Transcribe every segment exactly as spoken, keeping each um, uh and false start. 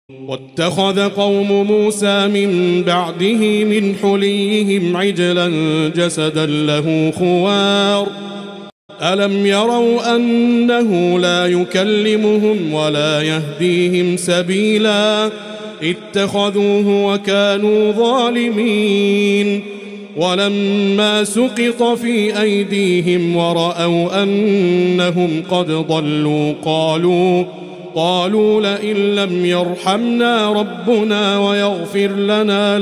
واتخذ قوم موسى من بعده من حليهم عجلا جسدا له خوار ألم يروا أنه لا يكلمهم ولا يهديهم سبيلا اتخذوه وكانوا ظالمين ولما سقط في أيديهم ورأوا أنهم قد ضلوا قالوا قالوا لئن لم يرحمنا ربنا ويغفر لنا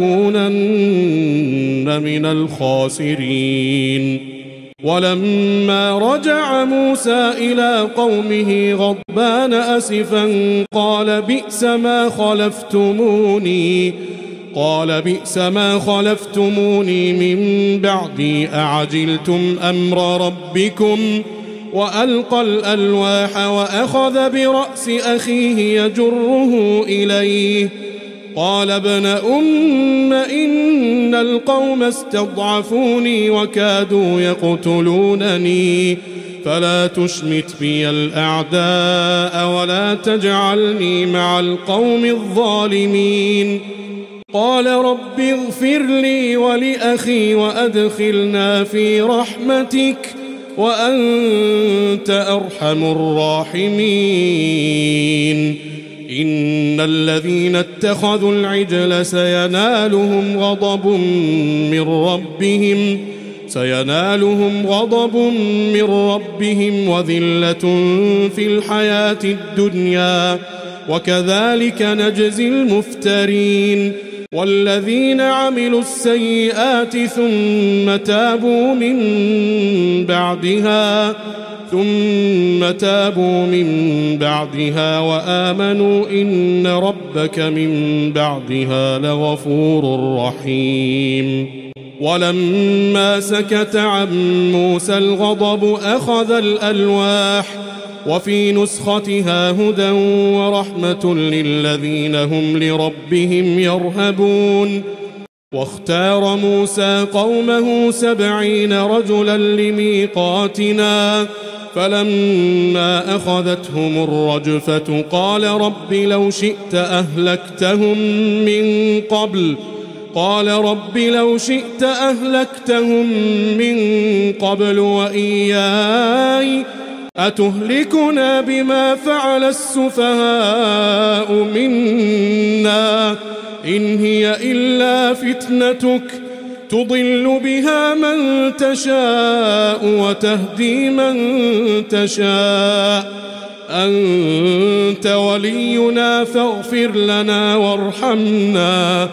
لنكونن من الخاسرين. ولما رجع موسى إلى قومه غضبان أسفا قال بئس ما خلفتموني قال بئس ما خلفتموني من بعدي أعجلتم أمر ربكم وألقى الألواح وأخذ برأس أخيه يجره إليه قال ابن أم إن القوم استضعفوني وكادوا يقتلونني فلا تشمت بي الأعداء ولا تجعلني مع القوم الظالمين. قال رب اغفر لي ولأخي وأدخلنا في رحمتك وأنت أرحم الراحمين. إن الذين اتخذوا العجل سينالهم غضب من ربهم سينالهم غضب من ربهم وذلة في الحياة الدنيا وكذلك نجزي المفترين. والذين عملوا السيئات ثم تابوا من بعدها ثم تابوا من بعدها وآمنوا إن ربك من بعدها لغفور رحيم. ولما سكت عن موسى الغضب أخذ الألواح وفي نسختها هدى ورحمة للذين هم لربهم يرهبون. واختار موسى قومه سبعين رجلا لميقاتنا فلما أخذتهم الرجفة قال رب لو شئت أهلكتهم من قبل قال رب لو شئت أهلكتهم من قبل وإياي أتهلكنا بما فعل السفهاء منا إن هي إلا فتنتك تضل بها من تشاء وتهدي من تشاء أنت ولينا فاغفر لنا وارحمنا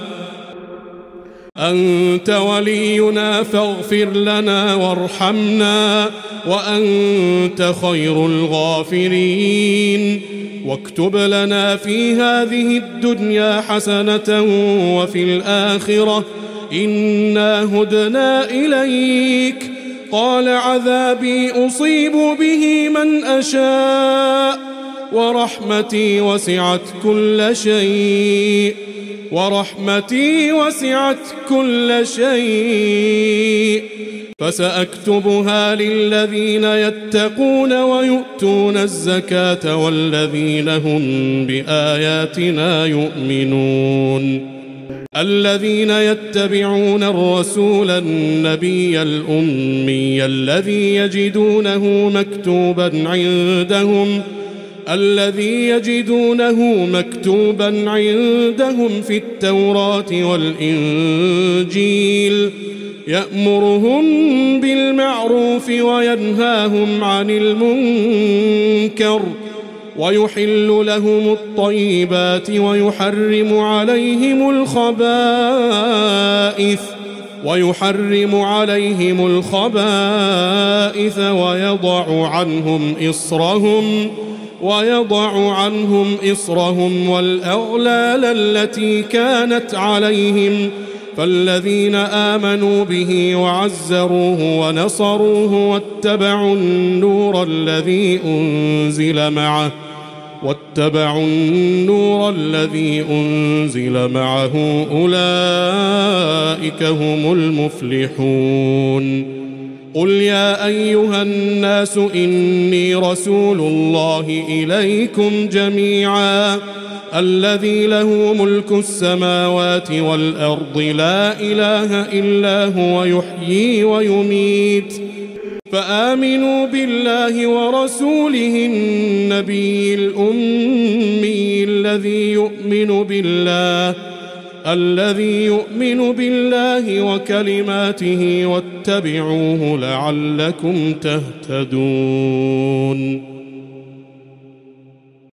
أنت ولينا فاغفر لنا وارحمنا وأنت خير الغافرين. واكتب لنا في هذه الدنيا حسنة وفي الآخرة إنا هدنا إليك قال عذابي أصيب به من أشاء ورحمتي وسعت كل شيء ورحمتي وسعت كل شيء فسأكتبها للذين يتقون ويؤتون الزكاة والذين هم بآياتنا يؤمنون. الذين يتبعون الرسول النبي الأمي الذي يجدونه مكتوبا عندهم الذي يجدونه مكتوبا عندهم في التوراة والإنجيل يأمرهم بالمعروف وينهاهم عن المنكر ويحل لهم الطيبات ويحرم عليهم الخبائث ويحرم عليهم الخبائث ويضع عنهم إصرهم ويضع عنهم إصرهم والأغلال التي كانت عليهم فالذين آمنوا به وعزروه ونصروه واتبعوا النور الذي أنزل معه واتبعوا النور الذي أنزل معه أولئك هم المفلحون. قل يا أيها الناس إني رسول الله إليكم جميعا الذي له ملك السماوات والأرض لا إله إلا هو يحيي ويميت فآمنوا بالله ورسوله النبي الأمي الذي يؤمن بالله الذي يؤمن بالله وكلماته واتبعوه لعلكم تهتدون